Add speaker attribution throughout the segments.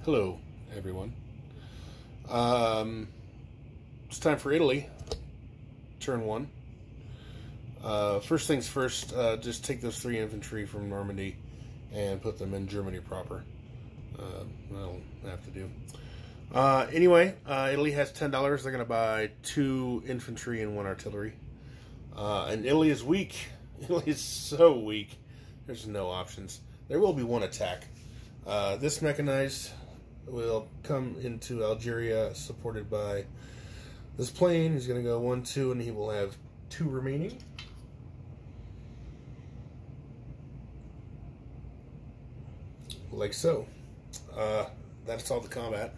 Speaker 1: Hello, everyone. It's time for Italy. Turn 1. First things first, just take those 3 infantry from Normandy and put them in Germany proper. That'll have to do. Anyway, Italy has $10. They're going to buy 2 infantry and 1 artillery. And Italy is weak. Italy is so weak. There's no options. There will be 1 attack. This mechanized will come into Algeria supported by this plane. He's going to go 1, 2, and he will have 2 remaining. Like so. That's all the combat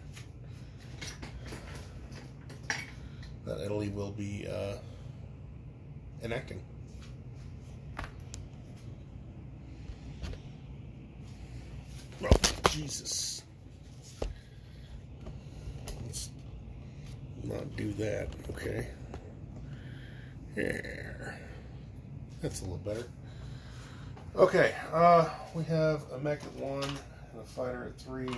Speaker 1: that Italy will be enacting. Oh, Jesus. Let's not do that, okay? Here. That's a little better. Okay, we have a mech at 1 and a fighter at 3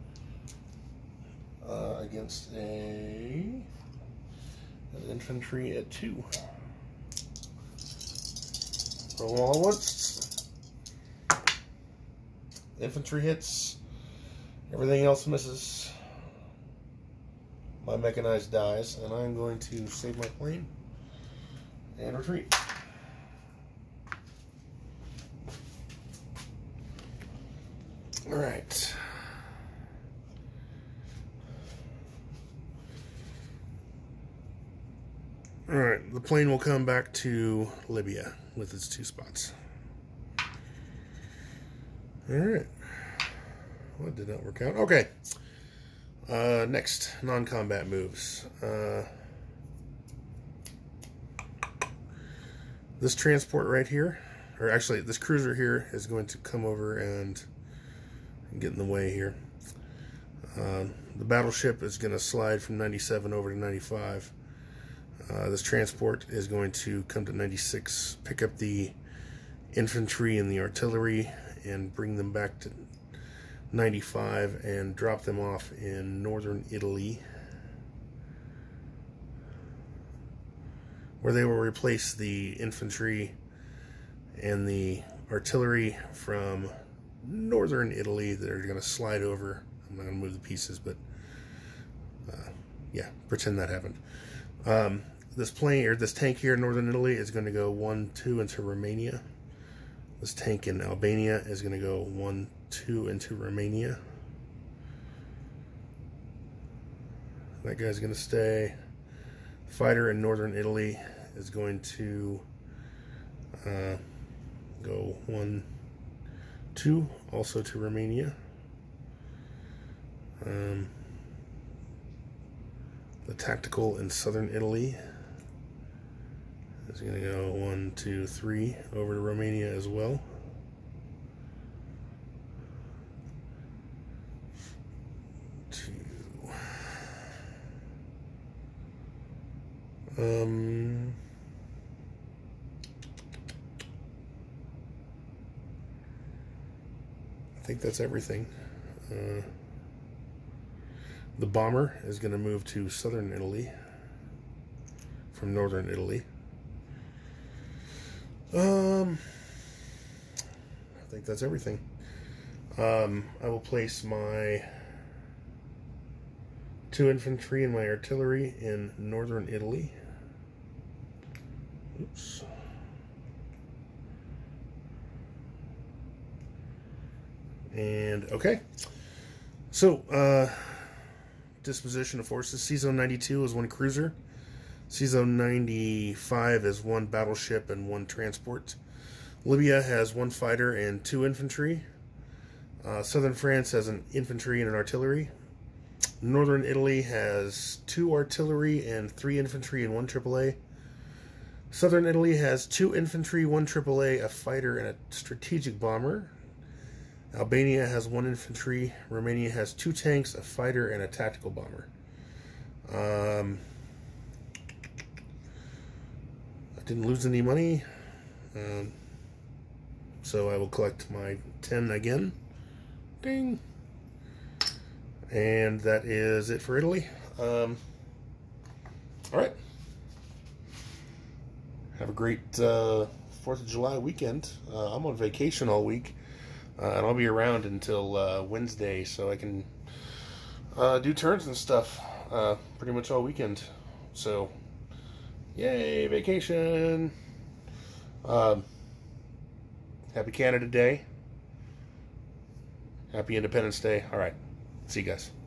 Speaker 1: against an infantry at 2. Roll all at once. Infantry hits. Everything else misses. My mechanized dies, and I'm going to save my plane and retreat. Alright. Alright, the plane will come back to Libya with its 2 spots. Alright. Well, it did not work out. Okay. Next, non-combat moves. This transport right here, or actually this cruiser here, is going to come over and get in the way here. The battleship is going to slide from 97 over to 95. This transport is going to come to 96, pick up the infantry and the artillery and bring them back to 95 and drop them off in northern Italy, where they will replace the infantry and the artillery from northern Italy that are going to slide over. I'm not going to move the pieces, but yeah, pretend that happened. This plane, or this tank here in northern Italy, is going to go 1, 2 into Romania. This tank in Albania is going to go 1, 2 into Romania. That guy's going to stay. Fighter in northern Italy is going to go 1, 2 also to Romania. The tactical in southern Italy is going to go 1, 2, 3 over to Romania as well. I think that's everything. The bomber is going to move to southern Italy from northern Italy. I think that's everything. I will place my 2 infantry and my artillery in northern Italy. Oops. And okay. So, disposition of forces. C-Zone 92 is 1 cruiser. C-Zone 95 is 1 battleship and 1 transport. Libya has 1 fighter and 2 infantry. Southern France has an infantry and an artillery. Northern Italy has 2 artillery and 3 infantry and 1 AAA. Southern Italy has 2 infantry, 1 AAA, a fighter, and a strategic bomber. Albania has 1 infantry. Romania has 2 tanks, a fighter, and a tactical bomber. I didn't lose any money. So I will collect my 10 again. Ding. And that is it for Italy. All right. Have a great 4th of July weekend. I'm on vacation all week, and I'll be around until Wednesday, so I can do turns and stuff pretty much all weekend. So, yay, vacation. Happy Canada Day. Happy Independence Day. All right. See you guys.